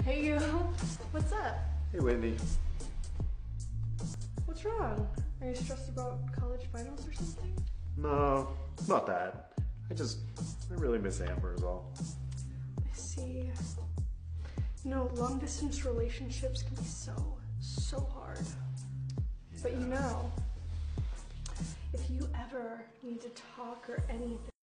Hey you, what's up? Hey Whitney. What's wrong? Are you stressed about college finals or something? No, not that. I really miss Amber is all. I see. You know, long distance relationships can be so hard. Yeah. But you know, if you ever need to talk or anything,